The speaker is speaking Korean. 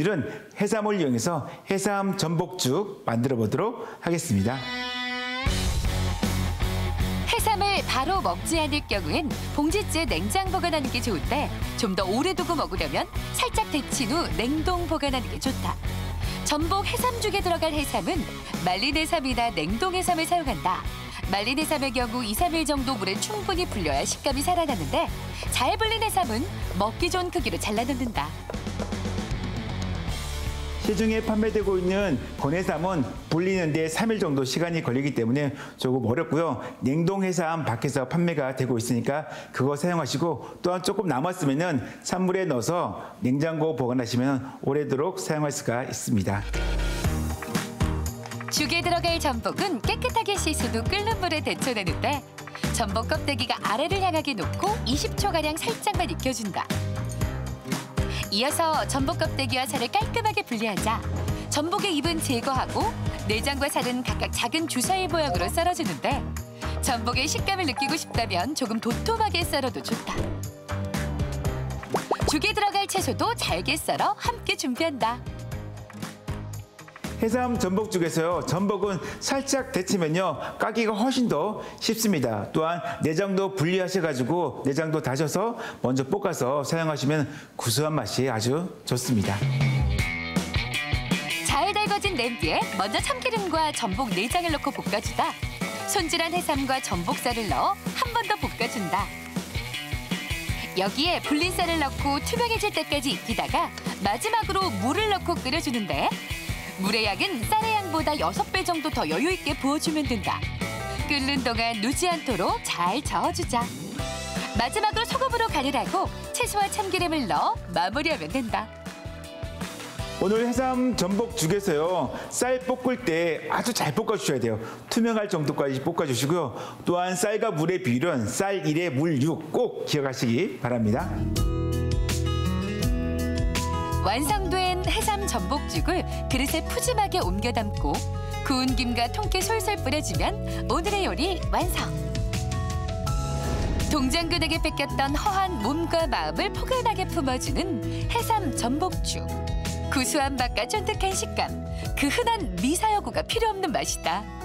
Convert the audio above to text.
오늘은 해삼을 이용해서 해삼 전복죽 만들어 보도록 하겠습니다. 해삼을 바로 먹지 않을 경우엔 봉지째 냉장 보관하는 게 좋은데 좀 더 오래 두고 먹으려면 살짝 데친 후 냉동 보관하는 게 좋다. 전복 해삼죽에 들어갈 해삼은 말린 해삼이나 냉동 해삼을 사용한다. 말린 해삼의 경우 2, 3일 정도 물에 충분히 불려야 식감이 살아나는데 잘 불린 해삼은 먹기 좋은 크기로 잘라 넣는다. 시중에 판매되고 있는 건해삼은 불리는 데 3일 정도 시간이 걸리기 때문에 조금 어렵고요. 냉동 해삼 밖에서 판매가 되고 있으니까 그거 사용하시고 또한 조금 남았으면 찬물에 넣어서 냉장고 보관하시면 오래도록 사용할 수가 있습니다. 죽에 들어갈 전복은 깨끗하게 씻은 후 끓는 물에 데쳐내는데 전복 껍데기가 아래를 향하게 놓고 20초가량 살짝만 익혀준다. 이어서 전복 껍데기와 살을 깔끔하게 분리하자 전복의 잎은 제거하고 내장과 살은 각각 작은 주사위 모양으로 썰어주는데 전복의 식감을 느끼고 싶다면 조금 도톰하게 썰어도 좋다. 죽에 들어갈 채소도 잘게 썰어 함께 준비한다. 해삼 전복죽에서요. 전복은 살짝 데치면요. 까기가 훨씬 더 쉽습니다. 또한 내장도 분리하셔가지고 내장도 다셔서 먼저 볶아서 사용하시면 구수한 맛이 아주 좋습니다. 잘 달궈진 냄비에 먼저 참기름과 전복 내장을 넣고 볶아주다. 손질한 해삼과 전복살을 넣어 한 번 더 볶아준다. 여기에 불린 쌀을 넣고 투명해질 때까지 익히다가 마지막으로 물을 넣고 끓여주는데 물의 양은 쌀의 양보다 6배 정도 더 여유 있게 부어주면 된다. 끓는 동안 누지 않도록 잘 저어주자. 마지막으로 소금으로 간을 하고 채소와 참기름을 넣어 마무리하면 된다. 오늘 해삼 전복죽에서요. 쌀 볶을 때 아주 잘 볶아주셔야 돼요. 투명할 정도까지 볶아주시고요. 또한 쌀과 물의 비율은 쌀 1에 물 6 꼭 기억하시기 바랍니다. 완성된 해삼 전복죽을 그릇에 푸짐하게 옮겨 담고 구운 김과 통깨 솔솔 뿌려주면 오늘의 요리 완성. 동장군에게 뺏겼던 허한 몸과 마음을 포근하게 품어주는 해삼 전복죽. 구수한 맛과 쫀득한 식감, 그 흔한 미사여구가 필요 없는 맛이다.